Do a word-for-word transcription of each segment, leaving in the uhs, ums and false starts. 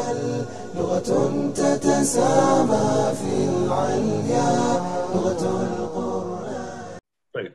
بل لغة تتسامى في العليا لغة القرآن. طيب،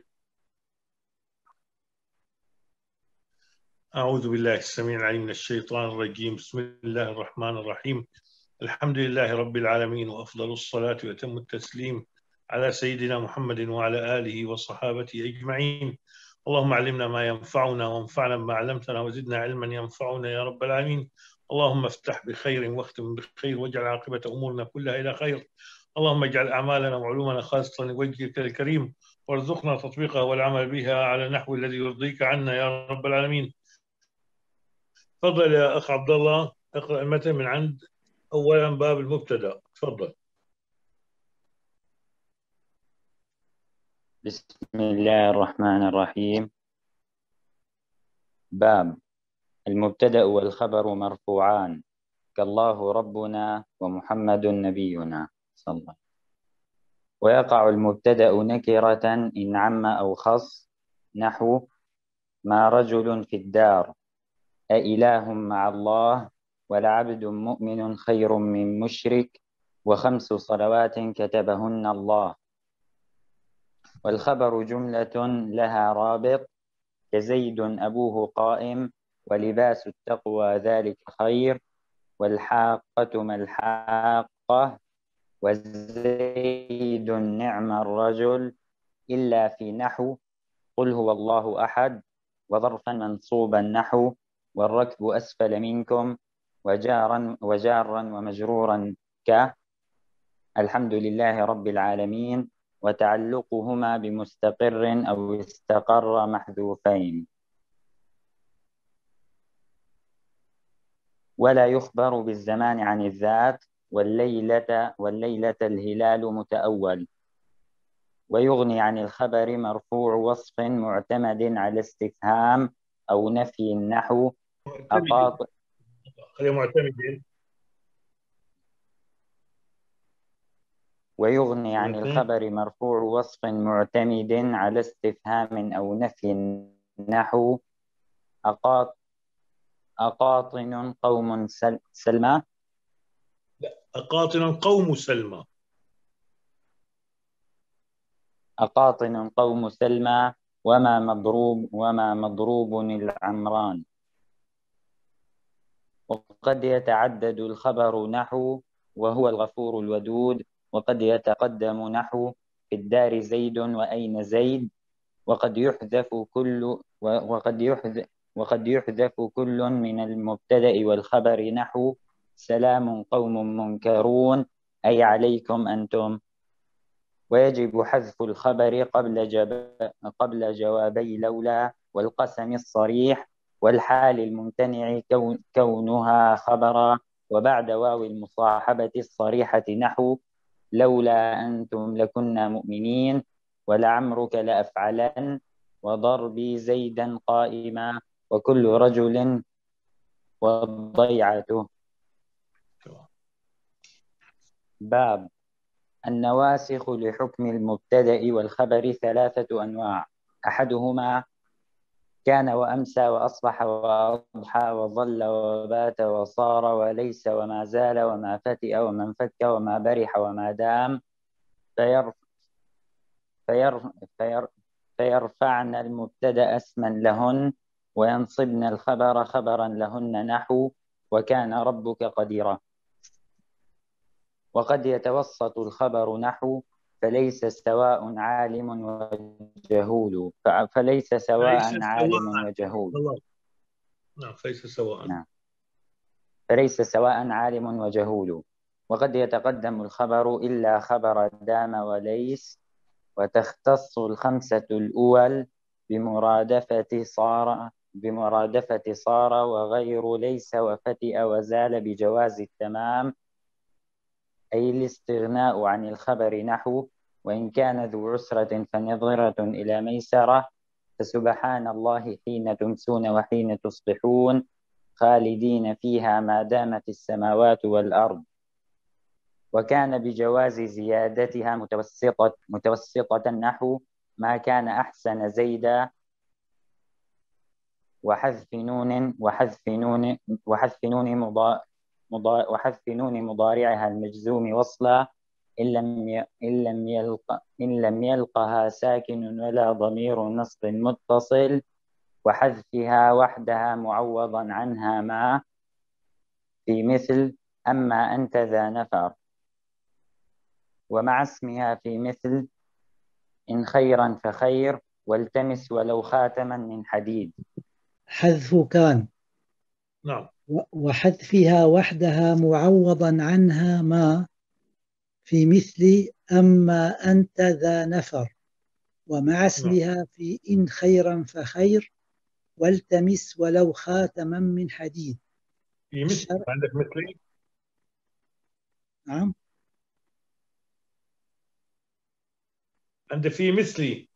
أعوذ بالله السميع العليم من الشيطان الرجيم. بسم الله الرحمن الرحيم. الحمد لله رب العالمين، وأفضل الصلاة وأتم التسليم على سيدنا محمد وعلى آله وصحابته أجمعين. اللهم علمنا ما ينفعنا وانفعنا بما علمتنا وزدنا علما ينفعنا يا رب العالمين. اللهم افتح بخير واختم بخير واجعل عاقبة أمورنا كلها إلى خير. اللهم اجعل أعمالنا وعلومنا خالصة لوجهك الكريم، وارزقنا تطبيقها والعمل بها على النحو الذي يرضيك عنا يا رب العالمين. تفضل يا أخ عبد الله، اقرأ المتن من عند أولا باب المبتدأ. تفضل. بسم الله الرحمن الرحيم. باب المبتدأ والخبر مرفوعان كالله ربنا ومحمد نبينا صلى الله عليه وسلم. ويقع المبتدأ نكرة إن عم أو خص، نحو ما رجل في الدار، أإله مع الله، ولعبد مؤمن خير من مشرك، وخمس صلوات كتبهن الله. والخبر جملة لها رابط كزيد أبوه قائم، ولباس التقوى ذلك خير، والحاقة ما الحاقة، وزيد نعم الرجل، إلا في نحو قل هو الله أحد، وظرفا منصوبا نحو والركب أسفل منكم، وجارا وجارا ومجرورا ك الحمد لله رب العالمين، وتعلقهما بمستقر أو استقر محذوفين. ولا يخبر بالزمان عن الذات، والليلة والليلة الهلال متأول. ويغني عن الخبر مرفوع وصف معتمد على استفهام أو نفي النحو أقاط. خليه معتمد. ويغني عن الخبر مرفوع وصف معتمد على استفهام أو نفي النحو أقاط أقاطن قوم سل... سلمى لا، أقاطن قوم سلمى. أقاطن قوم سلمى وما مضروب وما مضروب العمران. وقد يتعدد الخبر نحو وهو الغفور الودود، وقد يتقدم نحو في الدار زيد وأين زيد، وقد يحذف كل وقد يحذف وقد يحذف كل من المبتدأ والخبر نحو سلام قوم منكرون أي عليكم أنتم. ويجب حذف الخبر قبل, جب... قبل جوابي لولا والقسم الصريح والحال الممتنع كون... كونها خبرا، وبعد واو المصاحبة الصريحة نحو لولا أنتم لكنا مؤمنين، ولعمرك لأفعلن، وضربي زيدا قائما، وكل رجل وضيعته. باب النواسخ لحكم المبتدأ والخبر ثلاثة أنواع: أحدهما كان وأمسى وأصبح وأضحى وظل وبات وصار وليس وما زال وما فتئ وما انفك وما برح وما دام، فيرف فيرف فير فيرفعن المبتدأ اسما لهن، وينصبن الخبر خبرا لهن نحو وكان ربك قديرا. وقد يتوسط الخبر نحو فليس سواء عالم وجهول، فليس سواء عالم وجهول. نعم، فليس سواء. نعم، فليس سواء عالم وجهول. وقد يتقدم الخبر إلا خبر دام وليس، وتختص الخمسة الأول بمرادفة صار بمرادفة صار وغير ليس وفتئ وزال بجواز التمام، أي الاستغناء عن الخبر نحو وإن كان ذو عسرة فنظرة إلى ميسرة، فسبحان الله حين تمسون وحين تصبحون خالدين فيها ما دامت السماوات والأرض. وكان بجواز زيادتها متوسطة, متوسطة نحو ما كان أحسن زيدا، وحذف نون وحذف نون وحذف نون مضاف وحذف نون مضارعها المجزوم وصلا إن لم إن لم يلق إن لم يلقها ساكن ولا ضمير نصب متصل، وحذفها وحدها معوضا عنها ما في مثل أما أنت ذا نفر، ومع اسمها في مثل إن خيرا فخير، والتمس ولو خاتما من حديد. حذف كان. نعم. وحذفها وحدها معوضا عنها ما في مثل أما أنت ذا نفر، ومع اسمها في إن خيرا فخير، والتمس ولو خاتما من حديد. في مثل عندك مثلي. نعم عند في مثلي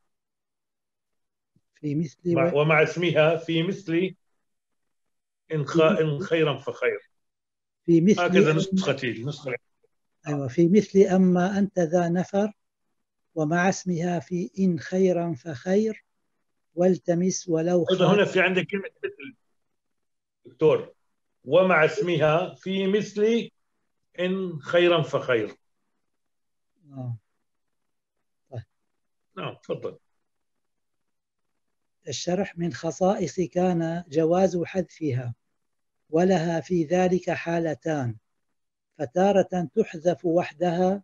في مثل مع و... ومع اسمها في مثلي إن, خ... إن خيرا فخير. في مثل هكذا أم... نسختي النسخة. أيوة في مثل أما أنت ذا نفر، ومع اسمها في إن خيرا فخير، والتمس ولو أيضا خاتما. هنا في عندك كلمة مثل دكتور، ومع اسمها في مثل إن خيرا فخير. آه. طيب. نعم تفضل. الشرح: من خصائص كان جواز حذفها، ولها في ذلك حالتان، فتارة تحذف وحدها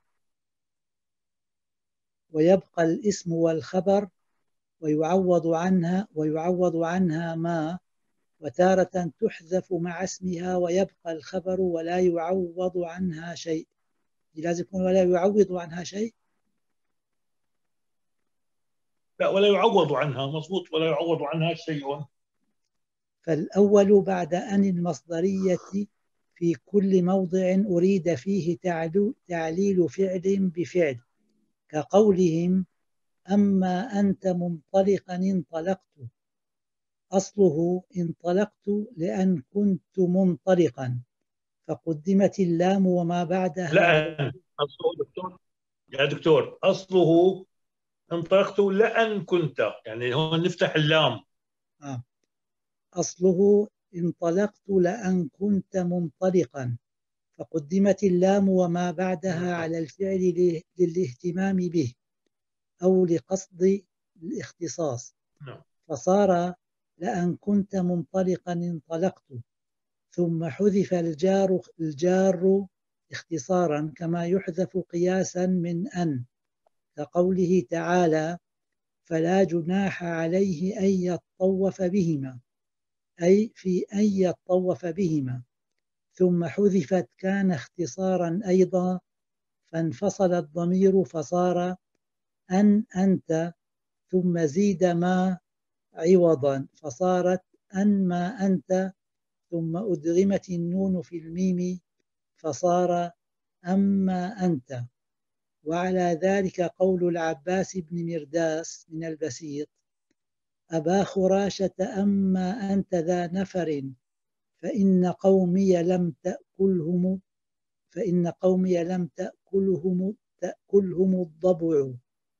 ويبقى الاسم والخبر ويعوض عنها ويعوض عنها ما، وتارة تحذف مع اسمها ويبقى الخبر ولا يعوض عنها شيء. لازم يكون ولا يعوض عنها شيء. لا، ولا يعوض عنها، مضبوط، ولا يعوض عنها شيء. فالأول بعد أن المصدرية في كل موضع أريد فيه تعليل فعل بفعل، كقولهم أما أنت منطلقا انطلقت، أصله انطلقت لأن كنت منطلقا، فقدمت اللام وما بعدها. لأن أصله دكتور يا دكتور أصله انطلقت لأن كنت، يعني هون نفتح اللام. آه. أصله انطلقت لأن كنت منطلقا، فقدمت اللام وما بعدها على الفعل للاهتمام به أو لقصد الاختصاص، فصار لأن كنت منطلقا انطلقت، ثم حذف الجار الجار اختصارا كما يحذف قياسا من أن، كقوله تعالى فلا جناح عليه أن يطوف بهما، أي في أن يطوف بهما، ثم حذفت كان اختصارا أيضا فانفصل الضمير فصار أن أنت، ثم زيد ما عوضا فصارت أن ما أنت، ثم أدغمت النون في الميم فصار أما أنت. وعلى ذلك قول العباس بن مرداس من البسيط: أبا خراشة أما أنت ذا نفر، فإن قومي لم تأكلهم فإن قومي لم تأكلهم تأكلهم الضبع.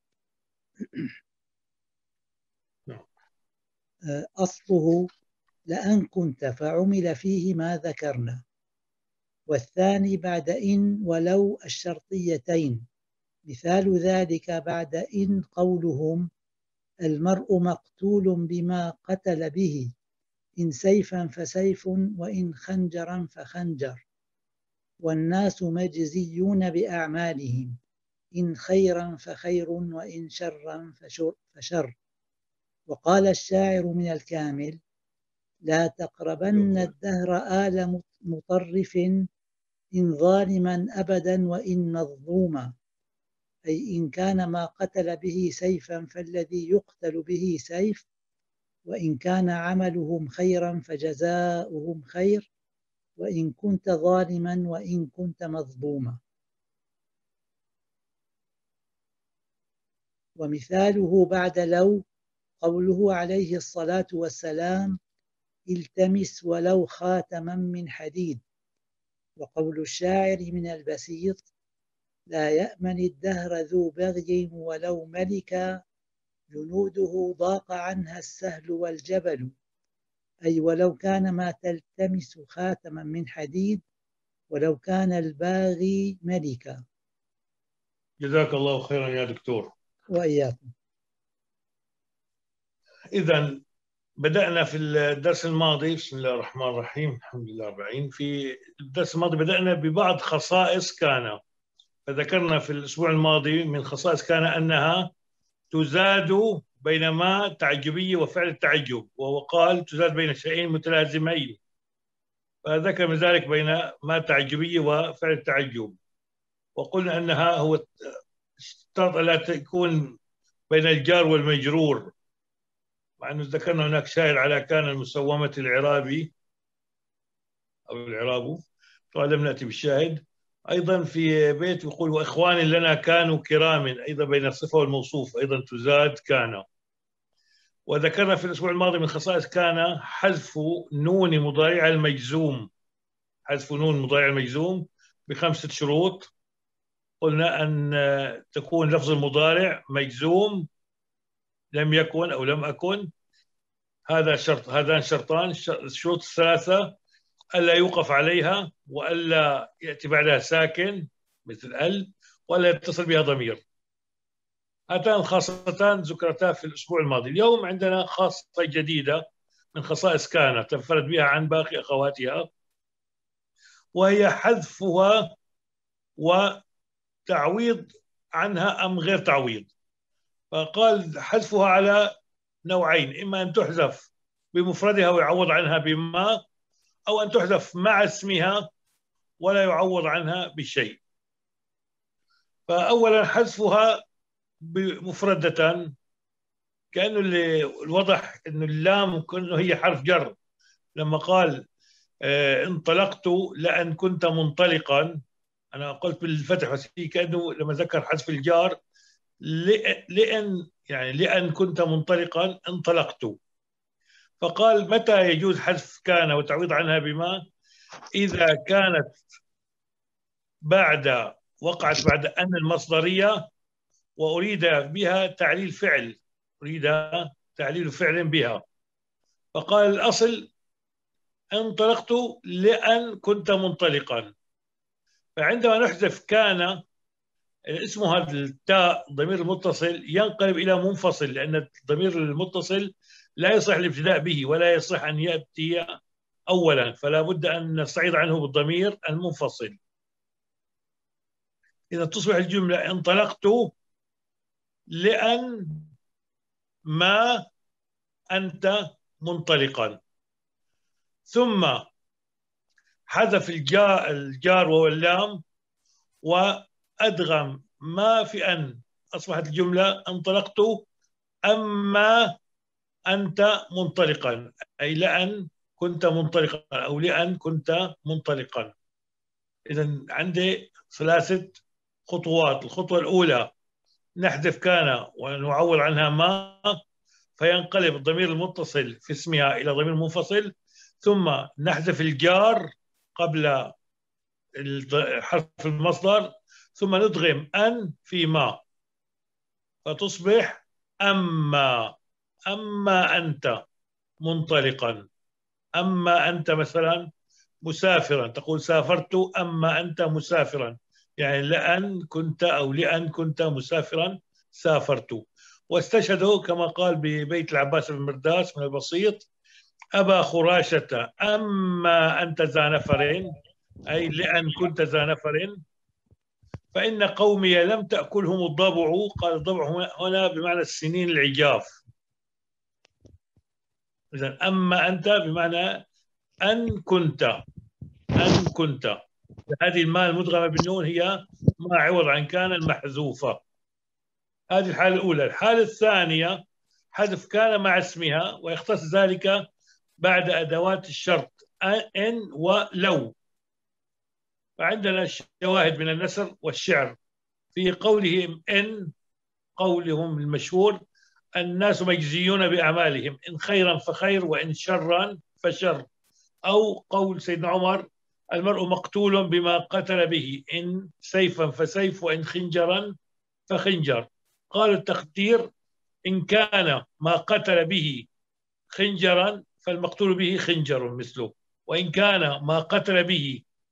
أصله لأن كنت فعمل فيه ما ذكرنا. والثاني بعد إن ولو الشرطيتين، مثال ذلك بعد إن قولهم المرء مقتول بما قتل به، إن سيفا فسيف وإن خنجرا فخنجر، والناس مجزيون بأعمالهم، إن خيرا فخير وإن شرا فشر, فشر. وقال الشاعر من الكامل: لا تقربن الدهر آل مطرف، إن ظالما أبدا وإن مظلوما، أي إن كان ما قتل به سيفا فالذي يقتل به سيف، وإن كان عملهم خيرا فجزاؤهم خير، وإن كنت ظالما وإن كنت مظلوما. ومثاله بعد لو قوله عليه الصلاة والسلام: التمس ولو خاتما من حديد. وقول الشاعر من البسيط: لا يأمن الدهر ذو بغي ولو ملكا، جنوده ضاق عنها السهل والجبل، أي ولو كان ما تلتمس خاتما من حديد ولو كان الباغي ملكا. جزاك الله خيرا يا دكتور. وإياكم. إذا بدأنا في الدرس الماضي، بسم الله الرحمن الرحيم، الحمد لله رب العالمين. في الدرس الماضي بدأنا ببعض خصائص كان، فذكرنا في الأسبوع الماضي من خصائص كان أنها تزاد بين ما تعجبية وفعل التعجب، وهو قال تزاد بين شيئين متلازمين، فذكر من ذلك بين ما تعجبية وفعل التعجب، وقلنا أنها هو اشترط ألا تكون بين الجار والمجرور، مع أنه ذكرنا هناك شاهد على كان المسومة العرابي أو العراب، طبعا لم نأتي بالشاهد. أيضا في بيت يقول وإخوان لنا كانوا كرام، أيضا بين الصفة والموصوف أيضا تزاد كان. وذكرنا في الأسبوع الماضي من خصائص كان حذف نون مضارع المجزوم، حذف نون مضارع المجزوم بخمسة شروط. قلنا أن تكون لفظ المضارع مجزوم لم يكن أو لم أكن، هذا شرط، هذان شرطان. الشروط الثلاثة ألا يوقف عليها، وألا يأتي بعدها ساكن مثل ال، ولا يتصل بها ضمير. هاتان الخاصتان ذكرتا في الأسبوع الماضي. اليوم عندنا خاصة جديدة من خصائص كان تنفرد بها عن باقي أخواتها، وهي حذفها وتعويض عنها أم غير تعويض. فقال حذفها على نوعين، إما أن تحذف بمفردها ويعوض عنها بما، أو أن تحذف مع اسمها ولا يعوض عنها بشيء. فأولا حذفها بمفردة، كأنه اللي الوضح أنه اللام كأنه هي حرف جر. لما قال آه انطلقت لأن كنت منطلقا، أنا قلت بالفتح بس كأنه لما ذكر حذف الجار لأن، يعني لأن كنت منطلقا انطلقت. فقال متى يجوز حذف كان وتعويض عنها بما؟ إذا كانت بعد وقعت بعد أن المصدرية وأريد بها تعليل فعل، أريد تعليل فعل بها. فقال الأصل انطلقت لأن كنت منطلقا. فعندما نحذف كان اسمه هذا التاء ضمير المتصل ينقلب إلى منفصل، لأن الضمير المتصل لا يصح الابتداء به ولا يصح أن يأتي أولا، فلا بد أن نستعيض عنه بالضمير المنفصل. إذا تصبح الجملة انطلقت لأن ما أنت منطلقا، ثم حذف الجار, الجار وهو اللام وأدغم ما في أن، أصبحت الجملة انطلقت أما أنت منطلقا، أي لأن كنت منطلقا أو لأن كنت منطلقا. إذن عندي ثلاثة خطوات. الخطوة الأولى نحذف كان ونعوض عنها ما، فينقلب الضمير المتصل في اسمها إلى ضمير منفصل، ثم نحذف الجار قبل حرف المصدر، ثم ندغم أن في ما فتصبح أما أما أنت منطلقا، أما أنت مثلا مسافرا تقول سافرت أما أنت مسافرا، يعني لأن كنت أو لأن كنت مسافرا سافرت. واستشهدوا كما قال ببيت العباس بن مرداس من البسيط أبا خراشة أما أنت ذا نفر، أي لأن كنت ذا نفر، فإن قومي لم تأكلهم الضبع. قال الضبع هنا بمعنى السنين العجاف. إذن أما أنت بمعنى أن كنت، أن كنت. هذه الماء المدغمة بالنون هي ما عوض عن كان المحذوفة. هذه الحالة الأولى. الحالة الثانية حذف كان مع اسمها، ويختص ذلك بعد أدوات الشرط أن ولو. فعندنا الشواهد من النثر والشعر في قولهم إن، قولهم المشهور الناس مجزيون بأعمالهم، إن خيرا فخير وإن شرا فشر. أو قول سيدنا عمر المرء مقتول بما قتل به، إن سيفا فسيف وإن خنجرا فخنجر. قال التقدير إن كان ما قتل به خنجرا فالمقتول به خنجر مثله، وإن كان ما قتل به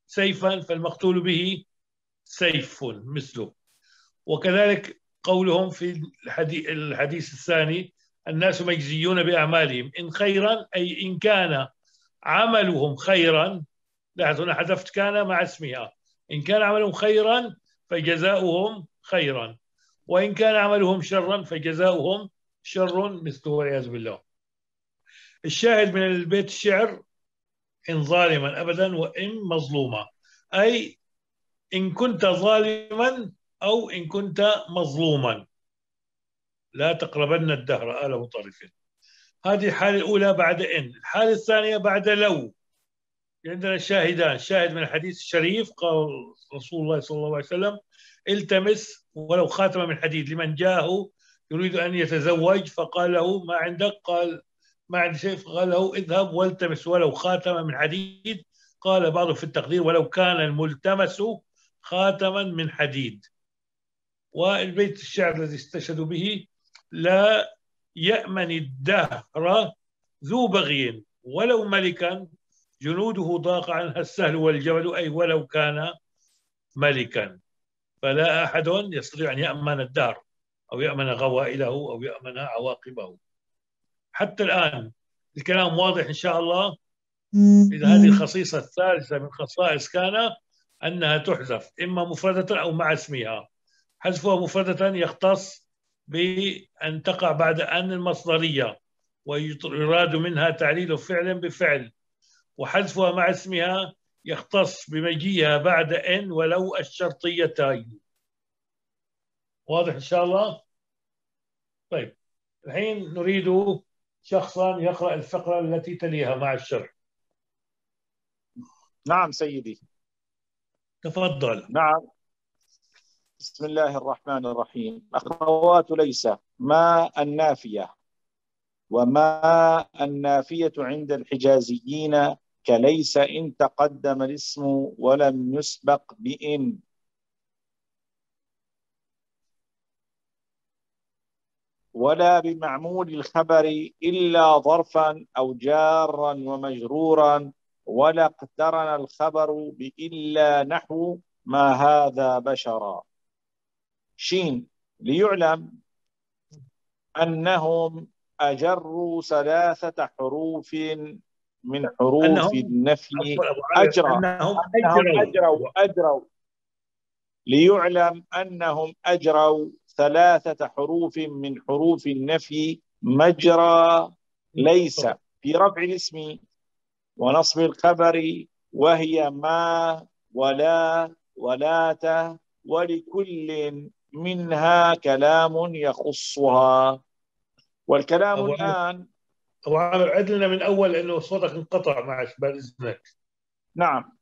سيفا فالمقتول به سيف مثله. وكذلك قولهم في الحديث الثاني: الناس مجزيون بأعمالهم إن خيرا، أي إن كان عملهم خيرا. لاحظوا هنا حذفت كان مع اسمها. إن كان عملهم خيرا فجزاؤهم خيرا، وإن كان عملهم شرا فجزاؤهم شر مثله والعياذ بالله. الشاهد من البيت الشعر: إن ظالما أبدا وإن مظلوما، أي إن كنت ظالما أو إن كنت مظلوما لا تقربن الدهر آل مطرف. هذه الحالة الأولى بعد إن. الحالة الثانية بعد لو. عندنا شاهدان: شاهد من الحديث الشريف قال رسول الله صلى الله عليه وسلم: التمس ولو خاتم من حديد لمن جاءه يريد أن يتزوج، فقال له: ما عندك؟ قال: ما عندي شيء. فقال له: اذهب والتمس ولو خاتم من حديد. قال بعضهم في التقدير: ولو كان الملتمس خاتما من حديد. والبيت الشعر الذي استشهدوا به: لا يأمن الدهر ذو بغي ولو ملكا جنوده ضاق عنها السهل والجبل، أي ولو كان ملكا. فلا أحد يستطيع أن يأمن الدهر أو يأمن غوائله أو يأمن عواقبه. حتى الآن الكلام واضح إن شاء الله. إذا هذه الخصيصة الثالثة من خصائص كان أنها تحذف إما مفردة أو مع اسمها. حذفها مفردة يختص بأن تقع بعد أن المصدرية ويراد منها تعليل فعل بفعل، وحذفها مع اسمها يختص بمجيئها بعد إن ولو الشرطيتين. واضح إن شاء الله؟ طيب، الحين نريد شخصا يقرأ الفقرة التي تليها مع الشرح. نعم سيدي. تفضل. نعم. بسم الله الرحمن الرحيم. أخوات ليس ما النافية، وما النافية عند الحجازيين كليس إن تقدم الاسم ولم يسبق بإن. ولا بمعمول الخبر إلا ظرفا أو جارا ومجرورا، ولا اقترن الخبر بإلا نحو ما هذا بشرا. شين ليعلم أنهم أجروا ثلاثة حروف من حروف النفي. أجرى أنهم أجروا أجروا أجروا ليعلم أنهم أجروا ثلاثة حروف من حروف النفي مجرى ليس في رفع الاسم ونصب الخبر، وهي ما ولا ولاة، ولكل منها كلام يخصها. والكلام أبو الآن. أبو عامر عد لنا من أول لأنه صوتك انقطع معك بعد إذنك. نعم.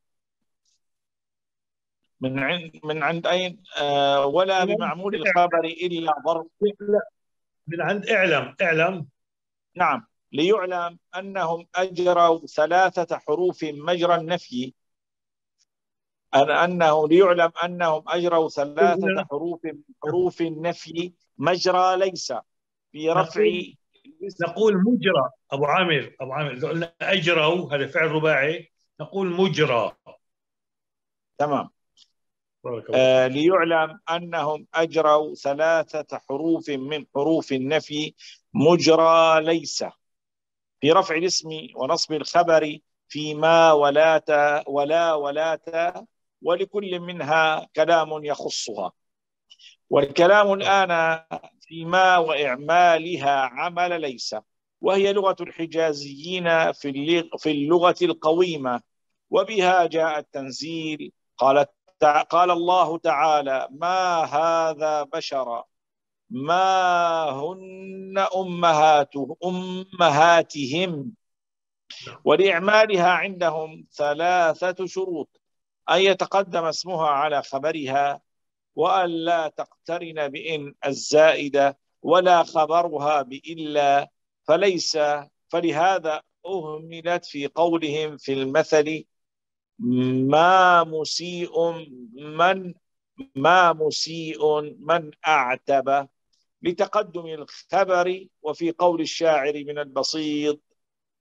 من عند من عند أين؟ آه ولا بمعمول الخبر إلا ظرف. من عند اعلم اعلم. نعم. ليعلم أنهم أجروا ثلاثة حروف مجرى النفي. أن أنه ليعلم أنهم أجروا ثلاثة حروف من حروف النفي مجرى ليس في رفع. نقول, نقول مجرى. أبو عامر أبو عامر إذا قلنا أجروا هذا فعل رباعي نقول مجرى. تمام. آه ليعلم أنهم أجروا ثلاثة حروف من حروف النفي مجرى ليس في رفع الاسم ونصب الخبر في ما ولات ولا ولات، ولكل منها كلام يخصها. والكلام الآن في ما وإعمالها عمل ليس، وهي لغة الحجازيين في اللغة القويمة، وبها جاء التنزيل. قال قال الله تعالى: ما هذا بشرا ما هن أمهاته أمهاتهم. ولإعمالها عندهم ثلاثة شروط: أن يتقدم اسمها على خبرها، وأن لا تقترن بإن الزائدة، ولا خبرها بإلا. فليس فلهذا أهملت في قولهم في المثل: ما مسيء من ما مسيء من أعتب، لتقدم الخبر. وفي قول الشاعر من البسيط: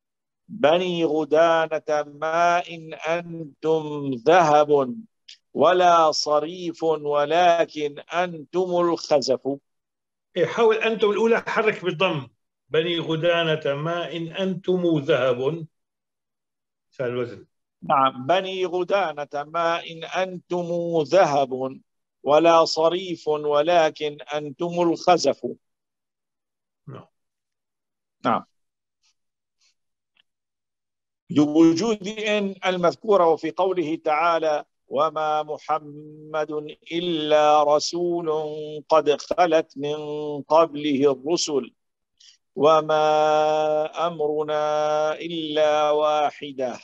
بني غدانة ما إن أنتم ذهب ولا صريف ولكن أنتم الخزف. حاول أنتم الأولى حرك بالضم، بني غدانة ما إن أنتم ذهب، سهل الوزن. نعم، بني غدانة ما إن أنتم ذهب ولا صريف ولكن أنتم الخزف. نعم. نعم، لوجود إن المذكورة وفي قوله تعالى وما محمد إلا رسول قد خلت من قبله الرسل وما أمرنا إلا واحدة،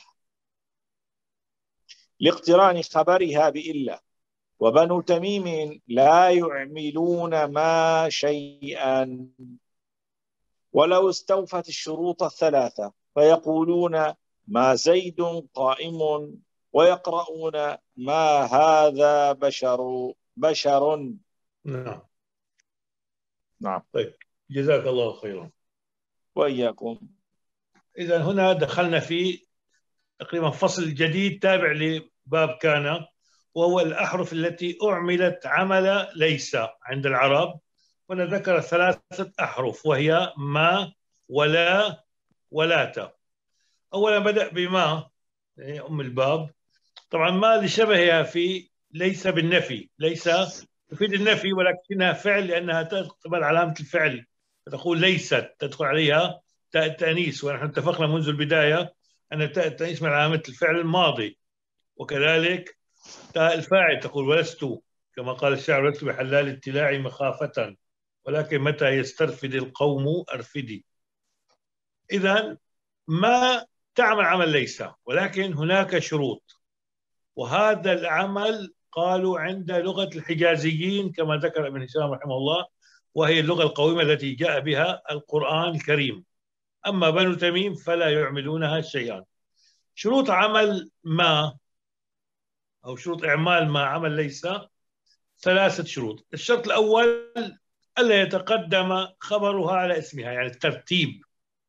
لاقتران خبرها بإلا. وبنو تميم لا يعملون ما شيئا ولو استوفت الشروط الثلاثة، فيقولون ما زيد قائم ويقرؤون ما هذا بشر بشر. نعم. نعم. طيب، جزاك الله خيرا. وإياكم. إذا هنا دخلنا في تقريبا فصل جديد تابع لباب كان، وهو الأحرف التي أعملت عمل ليس عند العرب. هنا ذكر ثلاثة أحرف وهي ما ولا ولاتا. أولا بدأ بما، يعني أم الباب. طبعا ما لشبهها في ليس بالنفي، ليس تفيد النفي ولكنها فعل لأنها تقبل علامة الفعل، فتقول ليست تدخل عليها تاء التأنيث، ونحن اتفقنا منذ البداية أن تاء التأنيث من علامة الفعل الماضي. وكذلك تاء الفاعل تقول ولست، كما قال الشاعر ولست بحلال التلاع مخافة ولكن متى يسترفد القوم أرفدي. إذن ما تعمل عمل ليس، ولكن هناك شروط، وهذا العمل قالوا عند لغة الحجازيين كما ذكر ابن هشام رحمه الله، وهي اللغة القويمة التي جاء بها القرآن الكريم. أما بنو تميم فلا يعملونها شيئا. شروط عمل ما أو شروط إعمال ما عمل ليس ثلاثة شروط. الشرط الأول ألا يتقدم خبرها على اسمها، يعني الترتيب،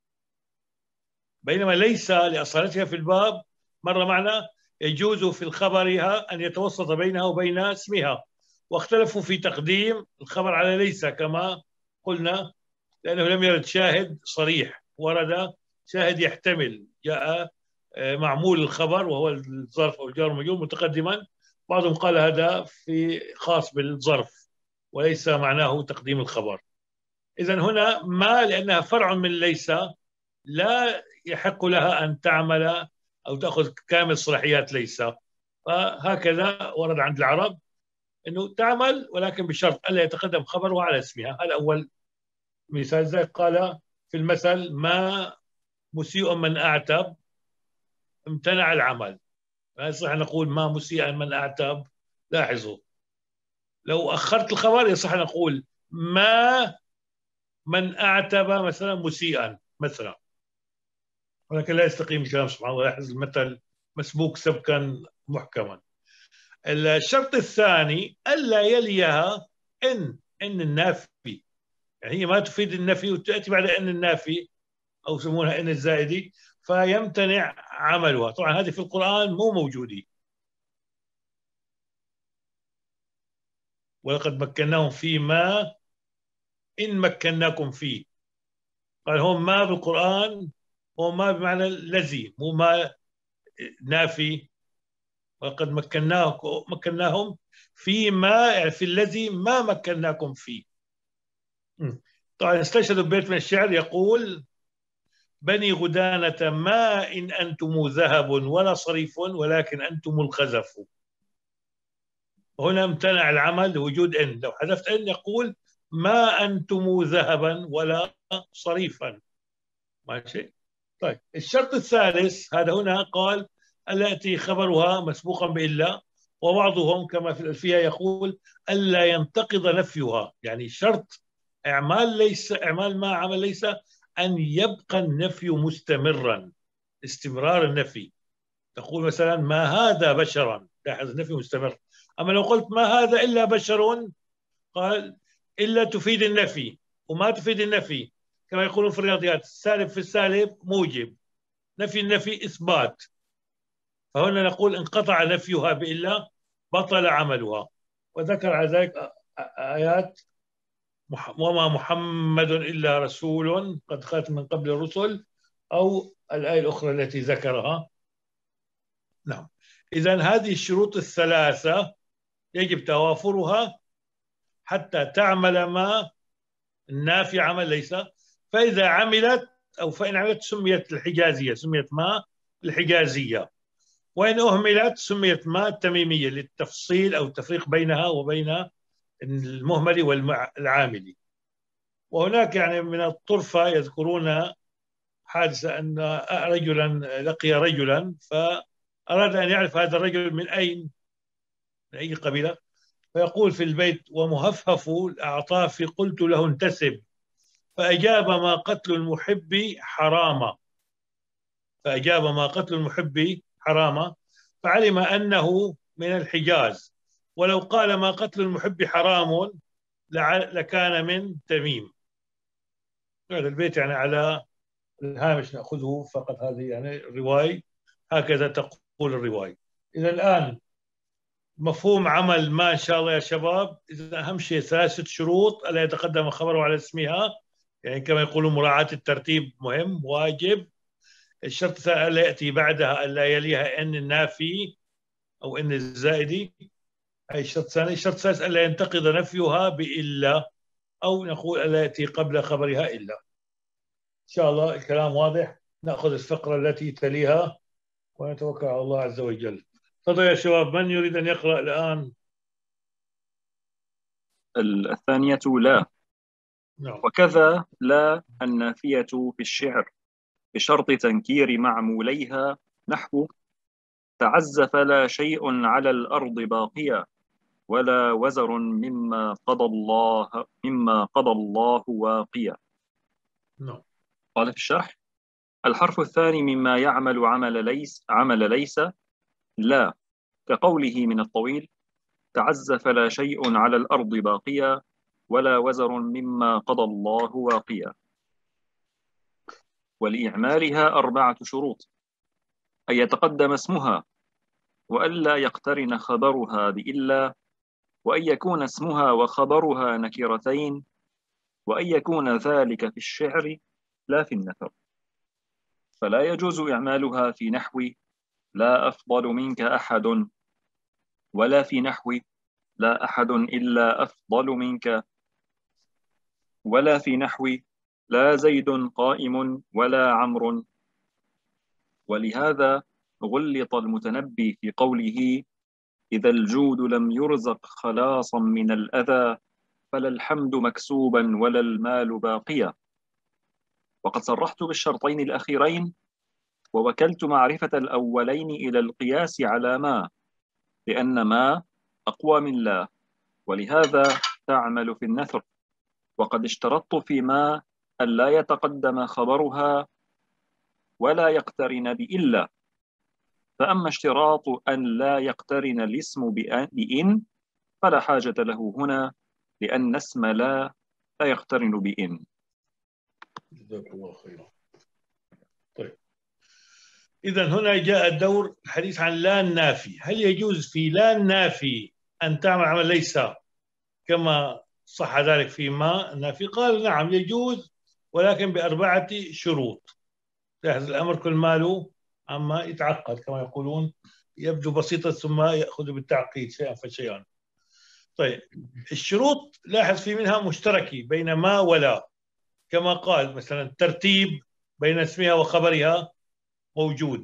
بينما ليس لأصالتها في الباب مر معنا يجوز في خبرها أن يتوسط بينها وبين اسمها، واختلفوا في تقديم الخبر على ليس كما قلنا، لأنه لم يرد شاهد صريح، ورد شاهد يحتمل، جاء معمول الخبر وهو الظرف أو الجار والمجرور متقدما. بعضهم قال هذا في خاص بالظرف وليس معناه تقديم الخبر. إذن هنا ما لأنها فرع من ليس لا يحق لها أن تعمل أو تأخذ كامل صلاحيات ليس، فهكذا ورد عند العرب أنه تعمل ولكن بشرط ألا يتقدم خبرها على اسمها. هذا أول مثال. ذلك قال في المثل ما مسيء من أعتب امتنع العمل، لا يصح نقول ما مسيء من أعتب. لاحظوا لو أخرت الخبر يصح نقول ما من أعتب مثلا مسيئا مثلا، ولكن لا يستقيم الكلام سبحان الله. لاحظ المثل مسبوق سبكا محكما. الشرط الثاني ألا يليها إن إن النافي، يعني هي ما تفيد النفي وتأتي بعد إن النافي أو يسمونها إن الزائدي، فيمتنع عملها. طبعا هذه في القرآن مو موجودة. ولقد مكناهم فيما إن مكناكم فيه، قال هم ما بالقرآن هو ما بمعنى الذي، مو ما نافي. ولقد مكناكم مكناهم فيما، يعني في الذي ما مكناكم فيه. طبعا استشهدوا ببيت من الشعر يقول بني غدانة ما إن أنتم ذهب ولا صريف ولكن أنتم الخزف. هنا امتنع العمل لوجود إن. لو حذفت إن يقول ما أنتم ذهبا ولا صريفا. ماشي. طيب الشرط الثالث هذا هنا قال ألا يأتي خبرها مسبوقا بإلا، وبعضهم كما في الألفية يقول ألا ينتقض نفيها، يعني شرط إعمال ليس إعمال ما عمل ليس أن يبقى النفي مستمرا، استمرار النفي. تقول مثلا ما هذا بشرا، لاحظ النفي مستمر. أما لو قلت ما هذا إلا بشر، قال إلا تفيد النفي وما تفيد النفي، كما يقولون في الرياضيات السالب في السالب موجب، نفي النفي إثبات، فهنا نقول انقطع نفيها بإلا بطل عملها. وذكر على ذلك آيات وما محمد إلا رسول قد خلت من قبل الرسل، أو الآية الأخرى التي ذكرها. نعم، إذن هذه الشروط الثلاثة يجب توافرها حتى تعمل ما النافي عمل ليس. فإذا عملت أو فإن عملت سميت الحجازية، سميت ما الحجازية، وإن أهملت سميت ما التميمية للتفصيل أو التفريق بينها وبين المهمل والعامل. وهناك يعني من الطرفة يذكرون حادثة أن رجلا لقي رجلا فأراد أن يعرف هذا الرجل من أين، من أي قبيلة، فيقول في البيت ومهفهف الأعطاف قلت له انتسب، فأجاب ما قتل المحب حراما، فأجاب ما قتل المحب حراما، فعلم أنه من الحجاز، ولو قال ما قتل المحب حرام لكان من تميم. هذا البيت يعني على الهامش نأخذه فقط، هذه يعني الرواية هكذا تقول الرواية. إذا الآن مفهوم عمل ما إن شاء الله يا شباب، إذا أهم شيء ثلاثة شروط: ألا يتقدم خبره على اسمها، يعني كما يقولون مراعاة الترتيب مهم واجب. الشرط الثاني ألا يأتي بعدها ألا يليها إن النافي أو إن الزائدي، هي الشرط الثاني. الشرط الثالث ألا ينتقض نفيها بإلا، أو نقول ألا يأتي قبل خبرها إلا. إن شاء الله الكلام واضح. نأخذ الفقرة التي تليها ونتوكل على الله عز وجل. تفضل يا شباب، من يريد أن يقرأ الآن؟ الثانية لا. نعم. وكذا لا النافية في الشعر بشرط تنكير معموليها، نحو تعزف لا شيء على الأرض باقيا ولا وزر مما قضى الله مما قضى الله واقيا. نعم. قال في الشرح: الحرف الثاني مما يعمل عمل ليس عمل ليس لا، كقوله من الطويل تعزف لا شيء على الأرض باقيا ولا وزر مما قضى الله واقيا. ولإعمالها أربعة شروط: أن يتقدم اسمها، وألا يقترن خبرها بإلا، وأن يكون اسمها وخبرها نكرتين، وأن يكون ذلك في الشعر لا في النثر. فلا يجوز إعمالها في نحو لا أفضل منك أحد، ولا في نحو لا أحد إلا أفضل منك، ولا في نحو لا زيد قائم ولا عمرو. ولهذا غلط المتنبي في قوله إذا الجود لم يرزق خلاصا من الأذى فلا الحمد مكسوبا ولا المال باقيا. وقد صرحت بالشرطين الأخيرين، ووكلت معرفة الأولين إلى القياس على ما، لأن ما أقوى من لا، ولهذا تعمل في النثر. وقد اشترطت في ما ألا يتقدم خبرها ولا يقترن بإلا. فأما اشتراط أن لا يقترن الاسم بإن فلا حاجة له هنا، لأن اسم لا لا يقترن بإن. جزاك الله خيرا. طيب، إذا هنا جاء الدور الحديث عن لا النافي. هل يجوز في لا النافي أن تعمل عمل ليس كما صح ذلك في ما النافي؟ قال نعم يجوز، ولكن بأربعة شروط. لاحظ الأمر كل ماله عما يتعقد كما يقولون، يبدو بسيطة ثم يأخذ بالتعقيد شيئا فشيئا. طيب، الشروط لاحظ في منها مشتركة بين ما ولا، كما قال مثلا الترتيب بين اسمها وخبرها موجود،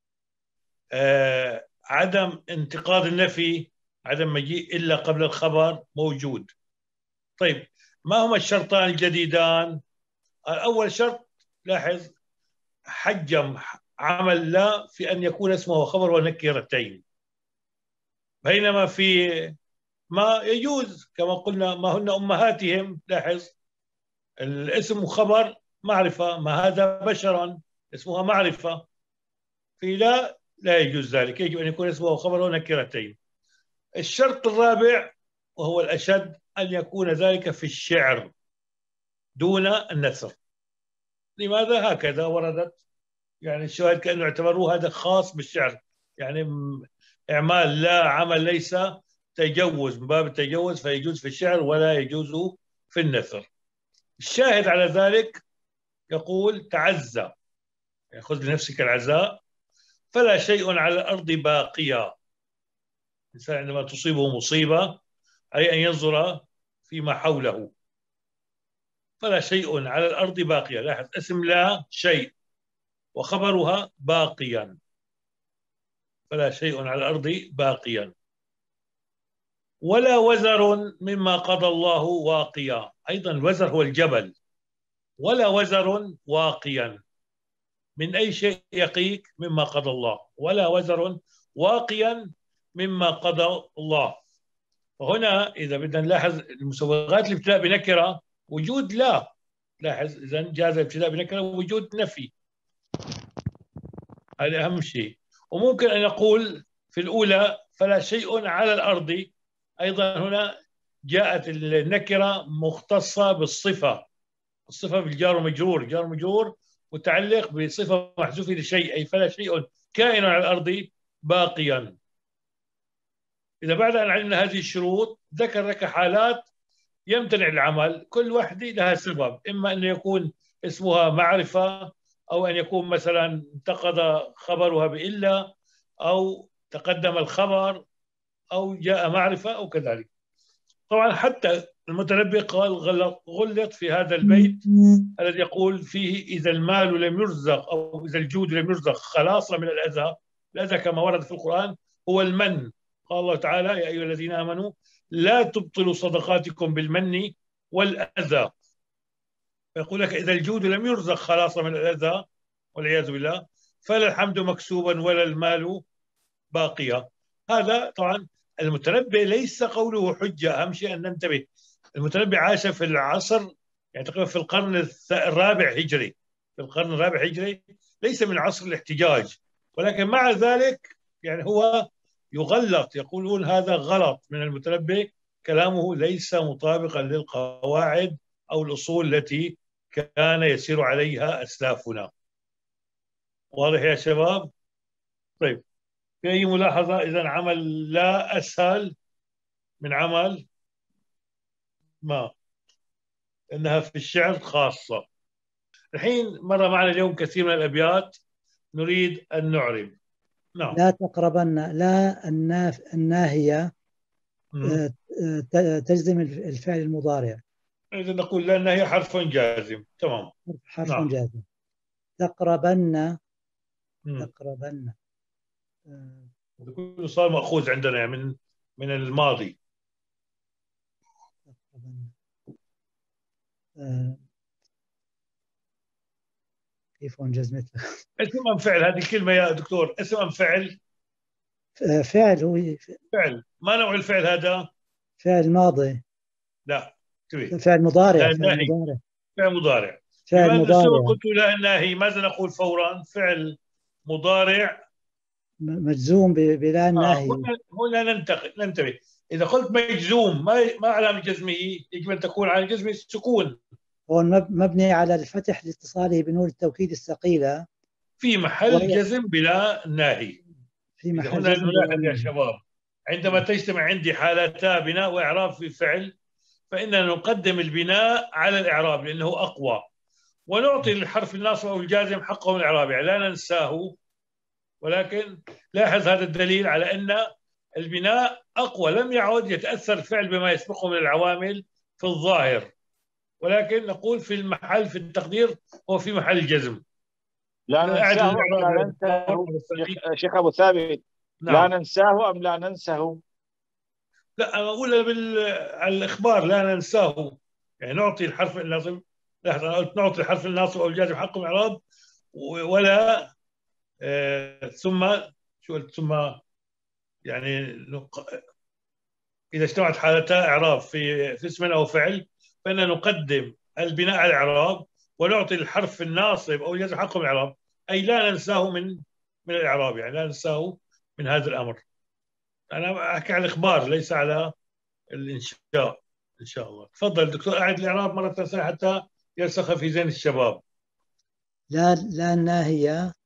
آه عدم انتقاض النفي، عدم مجيء إلا قبل الخبر موجود. طيب، ما هما الشرطان الجديدان؟ أول شرط لاحظ حجم عمل لا في أن يكون اسمه وخبره نكرتين، بينما في ما يجوز كما قلنا ما هن أمهاتهم. لاحظ الاسم وخبر معرفة، ما هذا بشرا اسمها معرفة. في لا لا يجوز ذلك، يجب أن يكون اسمه وخبره نكرتين. الشرط الرابع وهو الأشد أن يكون ذلك في الشعر دون النثر. لماذا؟ هكذا وردت يعني الشواهد كأنه اعتبروه هذا خاص بالشعر، يعني إعمال لا عمل ليس تجوز، من باب التجوز فيجوز في الشعر ولا يجوز في النثر. الشاهد على ذلك يقول تعزى، يعني خذ لنفسك العزاء، فلا شيء على الأرض باقيا. الإنسان عندما تصيبه مصيبة أي أن ينظر فيما حوله. فلا شيء على الأرض باقيا، لاحظ اسم لا شيء وخبرها باقيا، فلا شيء على الأرض باقيا. ولا وزر مما قضى الله واقيا، أيضا الوزر هو الجبل، ولا وزر واقيا من أي شيء يقيك مما قضى الله، ولا وزر واقيا مما قضى الله. وهنا إذا بدنا نلاحظ المسوغات الابتلاء بنكرة وجود لا، لاحظ إذا جاز الابتلاء بنكرة وجود نفي، هذا أهم شيء. وممكن أن نقول في الأولى فلا شيء على الأرض، أيضا هنا جاءت النكرة مختصة بالصفة، الصفة بالجار ومجرور، جار ومجرور متعلق بصفة محذوفة لشيء، أي فلا شيء كائن على الأرض باقيا. إذا بعد أن علمنا هذه الشروط ذكر لك حالات يمتنع العمل، كل واحدة لها سبب، إما أن يكون اسمها معرفة، أو أن يكون مثلا انتقد خبرها بإلا، أو تقدم الخبر، أو جاء معرفة، أو كذلك. طبعا حتى المتنبي قال غلط غلط في هذا البيت الذي يقول فيه إذا المال لم يرزق أو إذا الجود لم يرزق خلاصا من الأذى. الأذى كما ورد في القرآن هو المن، قال الله تعالى يا أيها الذين آمنوا لا تبطلوا صدقاتكم بالمن والأذى. يقول لك إذا الجود لم يرزق خلاصا من الأذى والعياذ بالله فلا الحمد مكسوبا ولا المال باقيا. هذا طبعا المتنبي ليس قوله حجة، أهم شيء أن ننتبه. المتنبي عاش في العصر يعني تقريبا في القرن الرابع هجري، في القرن الرابع هجري، ليس من عصر الاحتجاج، ولكن مع ذلك يعني هو يغلط، يقولون هذا غلط من المتنبي، كلامه ليس مطابقا للقواعد أو الأصول التي كان يسير عليها أسلافنا. واضح يا شباب؟ طيب، في أي ملاحظة؟ إذا عمل لا أسهل من عمل ما، إنها في الشعر خاصة. الحين مر معنا اليوم كثير من الأبيات نريد أن نعرب. نعم. لا تقربن، لا الناف الناهية تجزم الفعل المضارع. إذا نقول لا الناهية حرف جازم، تمام. حرف نعم. جازم. تقربن، تقربن كله صار مأخوذ عندنا من من الماضي. آه. كيف أنجز مثله؟ اسم أم فعل هذه الكلمة يا دكتور؟ اسم أم فعل؟ فعل. هو فعل. ما نوع الفعل هذا؟ فعل ماضي. لا تبي. فعل مضارع. لا فعل مضارع. فعل مضارع. فعل مضارع. قلت لا الناهي ماذا نقول فورا؟ فعل مضارع مجزوم بلا الناهي. آه. هنا ننتقل ننتبه. إذا قلت مجزوم ما ما علامة جزمه؟ يجب أن تكون على جزمه السكون. هو مبني على الفتح لاتصاله بنون التوكيد الثقيلة في محل وهي... جزم بلا ناهي. في محل هنا جزم نلاحظ يا شباب عندما تجتمع عندي حالتا بناء وإعراب في فعل فإننا نقدم البناء على الإعراب لأنه أقوى، ونعطي للحرف الناصب أو الجازم حقه من الإعراب، يعني لا ننساه. ولكن لاحظ هذا الدليل على أن البناء أقوى، لم يعد يتأثر الفعل بما يسبقه من العوامل في الظاهر، ولكن نقول في المحل في التقدير هو في محل الجزم. لا ننساه أم لا ننساه شيخ أبو ثابت. نعم. لا ننساه أم لا ننساه؟ لا أنا أقول بالإخبار لا ننساه، يعني نعطي الحرف الناصب، لاحظ أنا قلت نعطي الحرف الناصب أو الجازم حقه من الإعراب، ولا آه ثم شو قلت ثم يعني إذا اجتمعت حالتا إعراب في في اسم أو فعل فإننا نقدم البناء على الإعراب ونعطي الحرف الناصب أو الجازم حقه من الإعراب، أي لا ننساه من من الإعراب، يعني لا ننساه من هذا الأمر. أنا أحكي على الإخبار ليس على الإنشاء إن شاء الله. تفضل دكتور أعد الإعراب مرة ثانية حتى يرسخ في ذهن الشباب. لا لا الناهية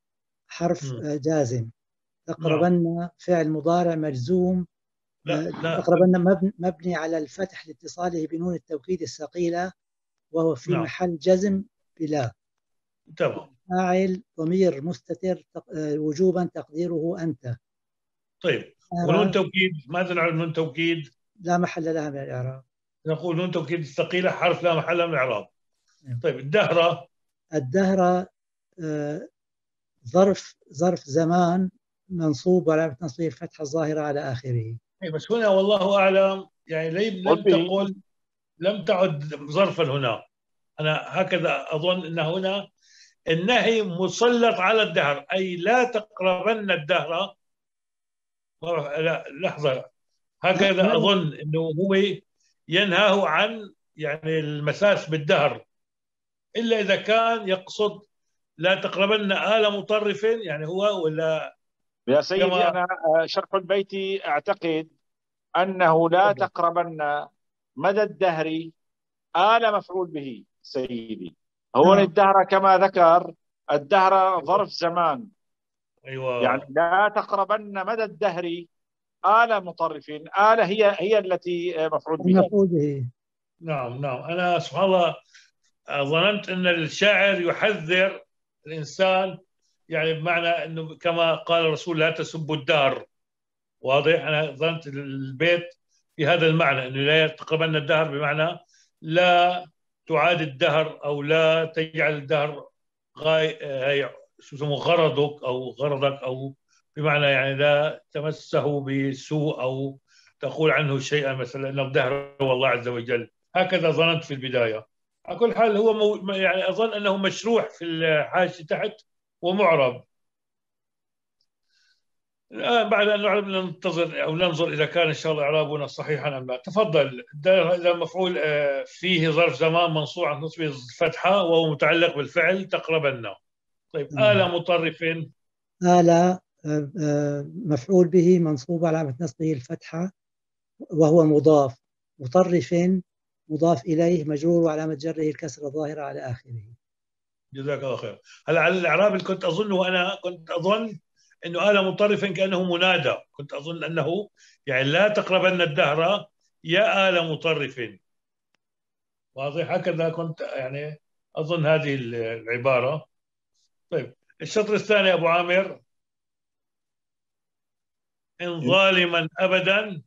حرف م. جازم. تقربن فعل مضارع مجزوم. لا لا تقربن مبني, مبني على الفتح لاتصاله بنون التوكيد الثقيلة، وهو في نعم محل جزم بلا. تمام. فاعل ضمير مستتر وجوبا تقديره أنت. طيب ونون توكيد ماذا نعرف نون توكيد؟ لا محل لها من الإعراب. نقول نون توكيد الثقيلة حرف لا محل لها من الإعراب. طيب الدهرة. الدهرة آه ظرف ظرف زمان منصوب وعلامة نصبه الفتحة الظاهرة على آخره. أي بس هنا والله أعلم يعني لم تقل لم تعد ظرفا هنا. أنا هكذا أظن أن هنا النهي مسلط على الدهر، أي لا تقربن الدهر. لا لحظة، هكذا أظن أنه هو ينهاه عن يعني المساس بالدهر، إلا إذا كان يقصد لا تقربن آل مطرف، يعني هو ولا يا سيدي أنا شرح البيت أعتقد أنه لا تقربن مدى الدهر آل مفعول به سيدي. هو آه. الدهر كما ذكر الدهر ظرف زمان. أيوة. يعني لا تقربن مدى الدهر آل مطرف. آل هي هي التي مفعول به. مفعول به. نعم نعم. أنا سبحان الله ظننت أن الشاعر يحذر الإنسان، يعني بمعنى أنه كما قال الرسول لا تسبوا الدهر. واضح. أنا ظننت البيت في هذا المعنى، أنه لا تقربن الدهر بمعنى لا تعاد الدهر أو لا تجعل الدهر غاية شو اسمه غرضك أو غرضك، أو بمعنى يعني لا تمسه بسوء أو تقول عنه شيئا مثلا أنه دهر والله عز وجل. هكذا ظننت في البداية. على كل حال هو مو يعني أظن أنه مشروح في الحاشية تحت ومعرب. الآن بعد أن نعلم ننتظر أو ننظر إذا كان إن شاء الله إعرابنا صحيحا أم لا. تفضل. إذا مفعول فيه ظرف زمان منصوب عن نصب الفتحة وهو متعلق بالفعل تقربن. طيب آل مطرف. آل مفعول به منصوب على علامة نصبه الفتحة وهو مضاف. مطرف مضاف إليه مجرور وعلامة جره الكسر الظاهرة على آخره. جزاك الله خير. هلا على الإعراب اللي كنت أظنه أنا كنت أظن أنه آل مطرف كأنه منادى، كنت أظن أنه يعني لا تقربن الدهر يا آل مطرف. واضح. هكذا كنت يعني أظن هذه العبارة. طيب الشطر الثاني أبو عامر. إن ظالما أبدا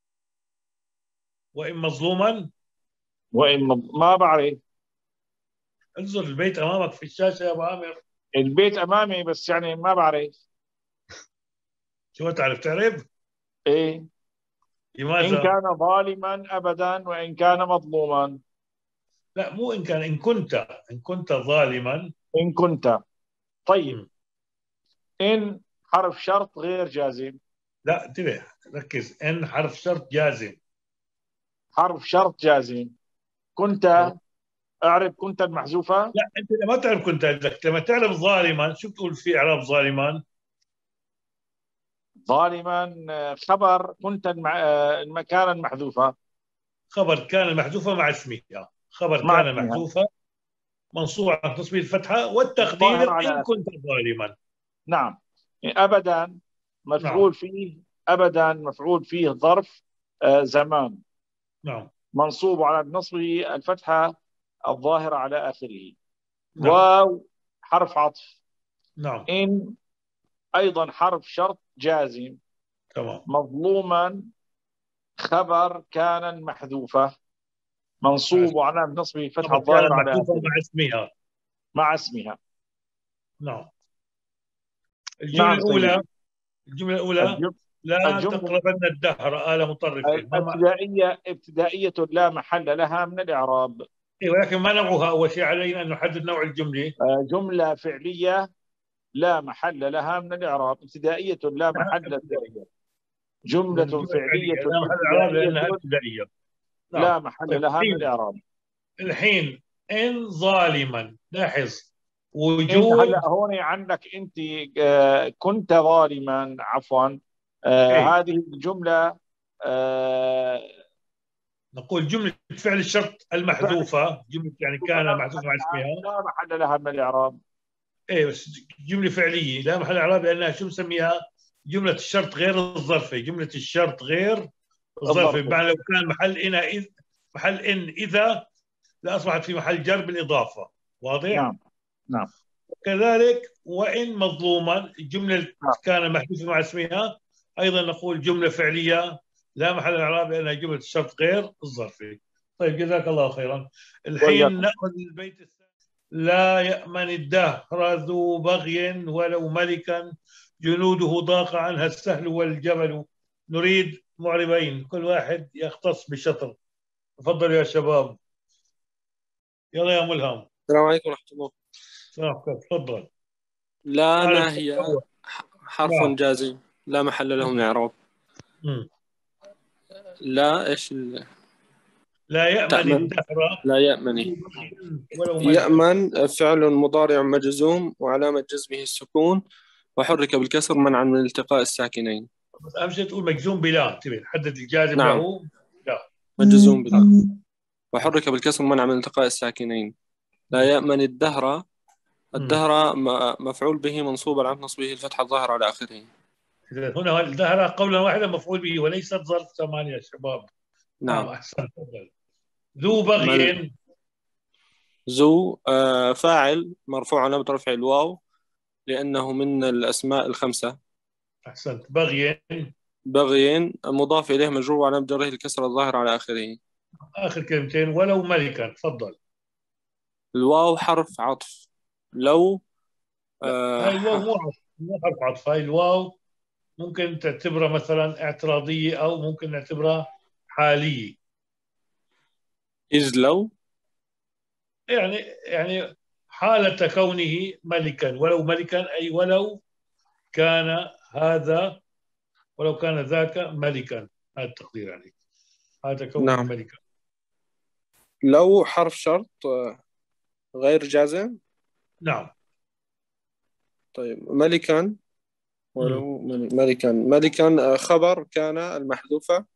وإن مظلوما. وإن ما بعرف. انظر البيت أمامك في الشاشة يا أبو عامر. البيت أمامي بس يعني ما بعرف. شو تعرف تعرف؟ إيه. لماذا؟ إن كان ظالما أبدا وإن كان مظلوما. لا مو إن كان، إن كنت إن كنت ظالما. إن كنت. طيب م. إن حرف شرط غير جازم. لا انتبه ركز. إن حرف شرط جازم. حرف شرط جازم. كنت أعرف كنت المحذوفة. لا أنت ما تعرف كنت لك. لما تعرف ظالما شو بتقول في إعراب ظالما؟ ظالما خبر كنت المكان المحذوفة. خبر كان المحذوفة مع اسمها. خبر مع كان اسمها. محذوفة منصوب على تصوير الفتحة والتقدير إن كنت ظالما. نعم. أبدا مفعول نعم. فيه. أبدا مفعول فيه ظرف آه زمان. نعم. منصوب على نصبه الفتحة الظاهرة على آخره. نعم. واو حرف عطف. نعم. إن أيضا حرف شرط جازم. تمام. مظلوما خبر كان محذوفة منصوب على نصبه فتحة الظاهرة على آخره مع اسمها. مع اسمها. نعم. الجملة نعم الأولى سيدي. الجملة الأولى الجم... لا الجملة تقربن الدهر آل مطرف. الابتدائية ابتدائية لا محل لها من الإعراب. إيه ولكن ما نوعها أول شيء. علينا أن نحدد نوع الجملة. جملة فعلية لا محل لها من الإعراب. ابتدائية لا محل لها. جملة فعلية لا محل الإعراب لأنها ابتدائية. لا محل طيب. لها من الإعراب. الحين إن ظالما لاحظ وجود. هلا هون عندك أنت آه كنت ظالما عفوا آه إيه؟ هذه الجملة آه نقول جملة فعل الشرط المحذوفة. جملة يعني كان محذوفة مع اسمها لا محل لها من الإعراب. ايه بس جملة فعلية لا محل إعراب لأنها شو مسميها؟ جملة الشرط غير الظرفية. جملة الشرط غير الظرفية، بمعنى لو كان محل إن إذ محل إن إذا لأصبحت في محل جر بالإضافة. واضح؟ نعم نعم. كذلك وإن مظلوما، الجملة كان محذوفة مع اسمها أيضا نقول جملة فعلية لا محل إعراب لأنها جملة الشرط غير الظرفي. طيب جزاك الله خيرا. الحين نأخذ البيت الثاني. لا يأمن الدهر ذو بغي ولو ملكا، جنوده ضاق عنها السهل والجبل. نريد معربين كل واحد يختص بشطر. تفضل يا شباب. يلا يا ملهم. السلام عليكم ورحمة الله. السلام عليكم. تفضل. لا ناهية حرف نعم. جازم لا محل له من إعراب. لا إيش ال... لا يأمن الدهر. لا يأمن. يأمن فعل مضارع مجزوم وعلامة جزمه السكون وحرك بالكسر منعا من التقاء الساكنين. بس أهم شيء تقول مجزوم بلا، تبي حدد الجازم نعم. له. لا مجزوم بلا وحرك بالكسر منعا من التقاء الساكنين. لا يأمن الدهر. الدهر مفعول به منصوب على نصبه الفتحة الظاهرة على آخره. هنا الدهر قولا واحدا مفعول به وليست ظرف ثمانية يا شباب. نعم. أحسن. تفضل. ذو بغي. ذو آه فاعل مرفوع علامة رفع الواو لأنه من الأسماء الخمسة. أحسنت. بغي. بغي مضاف إليه مجرور وعلامة جره الكسر الظاهر على آخره. آخر كلمتين. ولو ملكا. تفضل. الواو حرف عطف. لو آه هاي الواو مو عطف، مو حرف عطف. هاي الواو ممكن تعتبرها مثلا اعتراضية أو ممكن نعتبرها حالية. إذ لو يعني يعني حالة كونه ملكا. ولو ملكا أي ولو كان هذا ولو كان ذاك ملكا. هذا التقدير عليك. هذا كونه نعم. ملكا. لو حرف شرط غير جازم. نعم. طيب ملكا. ولو ملكا. ملكا خبر كان المحذوفة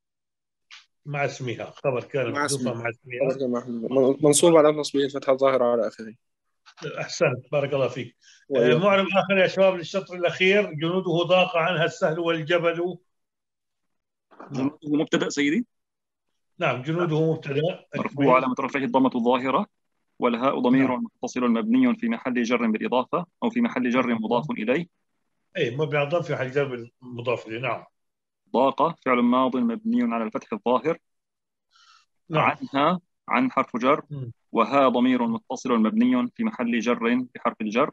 مع اسمها. خبر كان محذوفة مع اسمها منصوب على نصبه الفتحة الظاهرة على آخره. أحسنت. بارك الله فيك. آه معرب آخر يا شباب للشطر الأخير. جنوده ضاق عنها السهل والجبل. جنوده مبتدأ سيدي. نعم جنوده مبتدأ مرفوع علامة رفعه الضمة الظاهرة والهاء ضمير نعم. متصل مبني في محل جر بالإضافة أو في محل جر مضاف إليه. أي مبني على الضم في محل جر مضاف إليه. نعم. ضاق فعل ماض مبني على الفتح الظاهر. نعم. عنها عن حرف جر وها ضمير متصل مبني في محل جر بحرف الجر.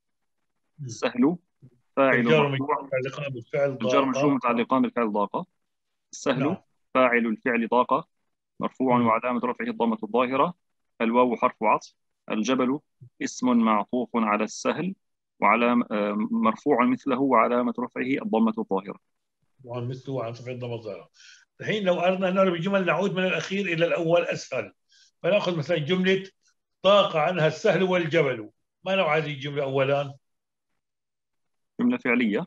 السهل فاعل مرفوع. الجر مجرور متعلقان بالفعل ضاق. السهل نعم. فاعل الفعل ضاق مرفوع م. وعلامة رفعه الضمة الظاهرة. الواو حرف عطف. الجبل اسم معطوف على السهل وعلامة مرفوع مثله وعلامة رفعه الضمة الظاهرة. مثله وعلامة رفعه الضمة الظاهرة. الحين لو أردنا أن نعرف الجمل نعود من الأخير إلى الأول أسهل. فنأخذ مثلا جملة ضاق عنها السهل والجبل. ما نوع هذه الجملة أولا؟ جملة فعلية.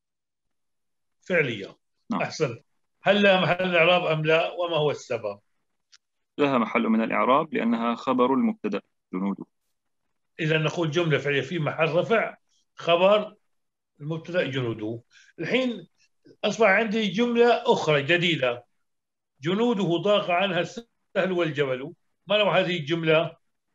فعلية. نعم. أحسنت. هل لها محل إعراب أم لا؟ وما هو السبب؟ لها محل من الإعراب لأنها خبر المبتدأ جنوده. إذا نقول جملة فعلية في محل رفع خبر المبتدأ جنوده. الحين أصبح عندي جملة أخرى جديدة. جنوده ضاق عنها السهل والجبل. ما نوع هذه الجملة؟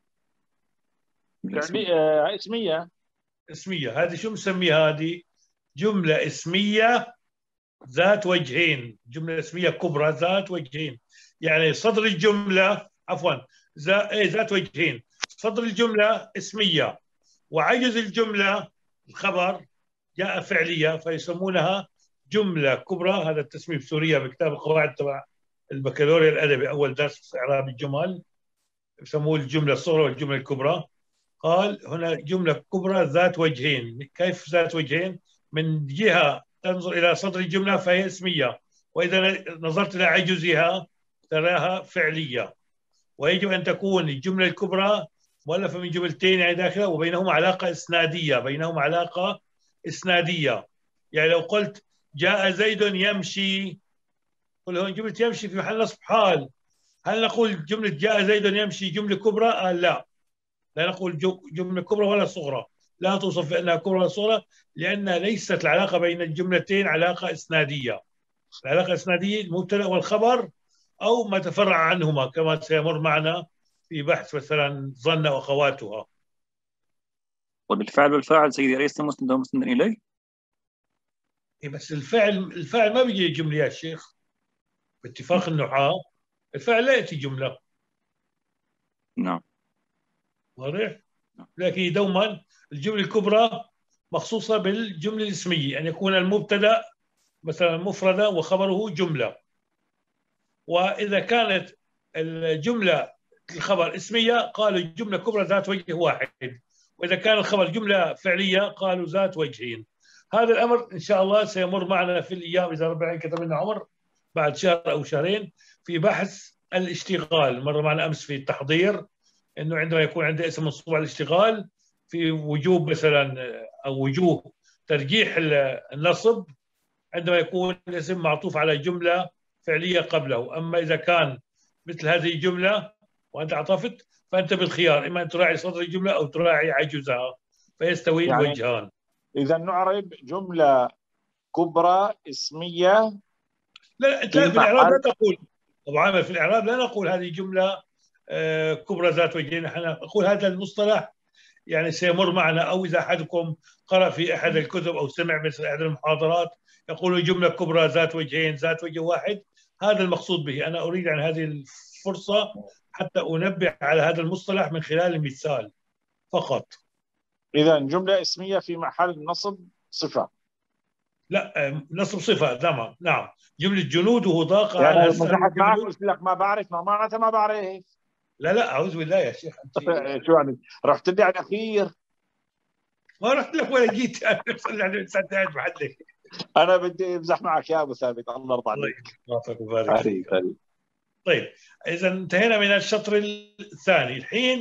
اسمية. اسمية. هذه شو مسميها؟ هذه جملة اسمية ذات وجهين. جملة اسمية كبرى ذات وجهين. يعني صدر الجملة عفوا ذات وجهين. صدر الجملة اسمية وعجز الجملة الخبر جاء فعلية فيسمونها جملة كبرى. هذا التسمية بسوريا بكتاب القواعد تبع البكالوريا الأدبي أول درس في إعراب الجمل يسموه الجملة الصغرى والجملة الكبرى. قال هنا جملة كبرى ذات وجهين. كيف ذات وجهين؟ من جهة تنظر إلى صدر الجملة فهي اسمية وإذا نظرت إلى عجزها تراها فعلية. ويجب أن تكون الجملة الكبرى مؤلفة من جملتين يعني داخلها وبينهما علاقة إسنادية. بينهما علاقة إسنادية. يعني لو قلت جاء زيد يمشي قل هون جملة يمشي في محل نصب حال. هل نقول جملة جاء زيد يمشي جملة كبرى؟ آه لا لا نقول جملة كبرى ولا صغرى. لا توصف بأنها كبرى ولا صغرى، لأن ليست العلاقة بين الجملتين علاقة إسنادية. العلاقة الإسنادية المبتدأ والخبر أو ما تفرع عنهما، كما سيمر معنا في بحث مثلا ظن وأخواتها. وبالفعل والفاعل سيدي أليس مسند ومسند إليه؟ بس الفعل الفاعل ما بيجي جملة يا شيخ، باتفاق النحاة الفعل لا يأتي جملة. نعم. واضح؟ لكن دوما الجملة الكبرى مخصوصة بالجملة الاسمية، أن يكون المبتدأ مثلا مفردة وخبره جملة. وإذا كانت الجملة الخبر اسمية قالوا الجملة كبرى ذات وجه واحد، وإذا كان الخبر جملة فعلية قالوا ذات وجهين. هذا الأمر إن شاء الله سيمر معنا في الأيام إذا رب العالمين كتب لنا عمر بعد شهر أو شهرين في بحث الاشتغال. مر معنا أمس في التحضير إنه عندما يكون عندي اسم منصوب على الاشتغال في وجوب مثلا أو وجوه ترجيح النصب عندما يكون الاسم معطوف على جملة فعلية قبله. أما إذا كان مثل هذه الجملة وأنت عطفت فأنت بالخيار، إما أن تراعي صدر الجملة أو تراعي عجزها، فيستوي يعني الوجهان. إذا نعرب جملة كبرى اسمية. لا أنت في الإعراب لا تقول أبو عامر، في الإعراب لا نقول هذه جملة كبرى ذات وجهين، نحن نقول هذا المصطلح يعني سيمر معنا، أو إذا أحدكم قرأ في أحد الكتب أو سمع مثل أحد المحاضرات يقول جملة كبرى ذات وجهين ذات وجه واحد، هذا المقصود به. أنا أريد عن هذه الفرصة حتى أنبه على هذا المصطلح من خلال المثال فقط. إذا جملة اسمية في محل نصب صفة. لا نصب صفة. نعم نعم. جملة جنوده ضاق يعني على مسحت معك قلت لك ما بعرف، ما معناتها ما بعرف. لا لا أعوذ بالله يا شيخ. شو يعني رحت لي على الأخير؟ ما رحت لك ولا جيت. أنا قاعد محلك. أنا بدي أمزح معك يا أبو ثابت، الله يرضى عليك. الله يبارك. طيب إذا انتهينا من الشطر الثاني. الحين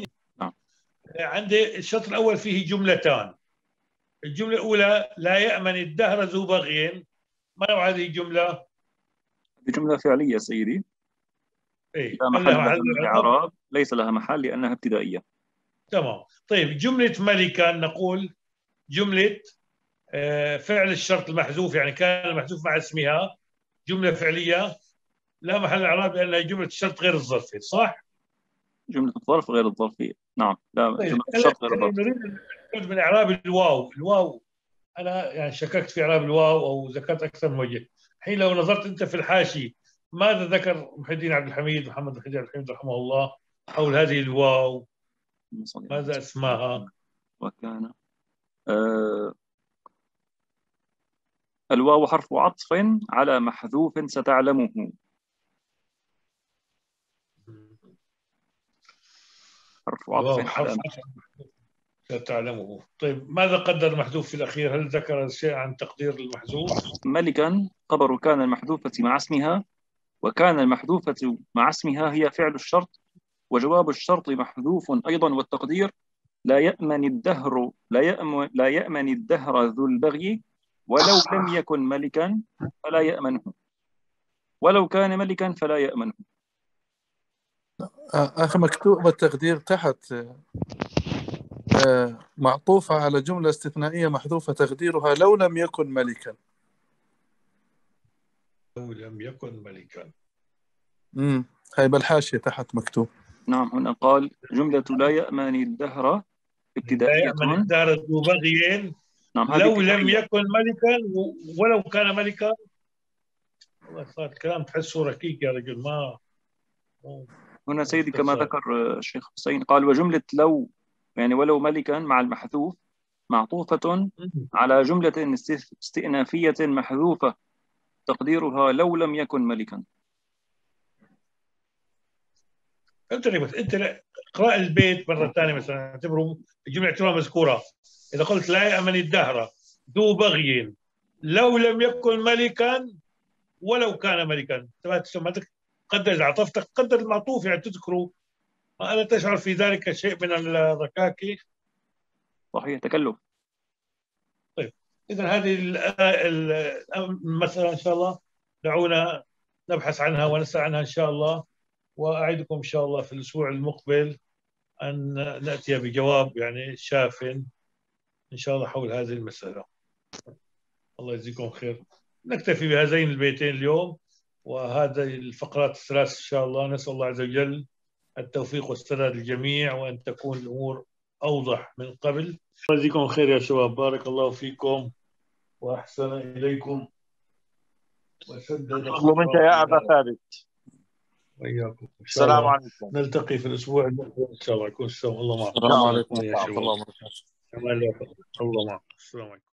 عندي الشطر الأول فيه جملتان. الجملة الأولى لا يأمن الدهر ذو بغي. ما نوع هذه الجملة؟ هذه جملة فعلية سيدي. إيه؟ لا محل لها من الإعراب، ليس لها محل لأنها ابتدائية. تمام. طيب جملة ملكا نقول جملة فعل الشرط المحذوف، يعني كان المحذوف مع اسمها جملة فعلية لا محل الإعراب لأنها جملة الشرط غير الظرفية، صح؟ جملة الظرف غير الظرفية. نعم. لا طيب. جملة الشرط غير الظرفية. نريد من إعراب الواو. الواو أنا يعني شككت في إعراب الواو أو ذكرت أكثر من وجه. الحين لو نظرت أنت في الحاشي ماذا ذكر محي الدين عبد الحميد محمد محي الدين عبد الحميد رحمه الله حول هذه الواو؟ ماذا اسمها؟ وكان آه الواو حرف عطف على محذوف ستعلمه. حرف عطف على ستعلمه. طيب ماذا قدر المحذوف في الأخير؟ هل ذكر شيء عن تقدير المحذوف؟ ملكا خبر كان المحذوفة مع اسمها، وكان المحذوفة مع اسمها هي فعل الشرط، وجواب الشرط محذوف أيضا، والتقدير لا يأمن الدهر لا يأمن لا يأمن الدهر ذو البغي، ولو لم يكن ملكا فلا يأمنه، ولو كان ملكا فلا يأمنه. أخي مكتوب التقدير تحت معطوفة على جملة استثنائية محذوفة تقديرها لو لم يكن ملكا. لو لم يكن ملكا. امم هاي بالحاشية تحت مكتوب. نعم هنا قال جملة لا يأمن الدهر ابتدائية. لا يأمن الدهر ذو بغي. نعم لو لم يكن ملكا ولو كان ملكا. والله صار الكلام تحسه ركيك يا رجل. ما هنا سيدي كما ذكر الشيخ حسين قال وجملة لو يعني ولو ملكا مع المحذوف معطوفة على جملة استئنافية محذوفة تقديرها لو لم يكن ملكا. انت انت اقرا البيت مره ثانيه مثلا اعتبره الجمله اعتبرها مذكوره. اذا قلت لا يأمن الدهر ذو بغي لو لم يكن ملكا ولو كان ملكا، قدر اذا عطفتك قدر المعطوف يعني تذكره. ألا تشعر في ذلك شيء من الركاكة؟ صحيح تكلف. طيب إذا هذه المسألة إن شاء الله دعونا نبحث عنها ونسأل عنها إن شاء الله، وأعدكم إن شاء الله في الأسبوع المقبل أن نأتي بجواب يعني شاف إن إن شاء الله حول هذه المسألة. الله يجزيكم خير. نكتفي بهذين البيتين اليوم وهذه الفقرات الثلاث إن شاء الله. نسأل الله عز وجل التوفيق والسداد للجميع وأن تكون الأمور أوضح من قبل. الله يجزيكم خير يا شباب، بارك الله فيكم وأحسن إليكم وسدد منك يا أبا ثابت. وإياكم. السلام عليكم. نلتقي في الأسبوع المقبل إن شاء الله. يكون السلام. الله معكم. السلام عليكم ورحمة الله وبركاته. الله معكم. السلام عليكم.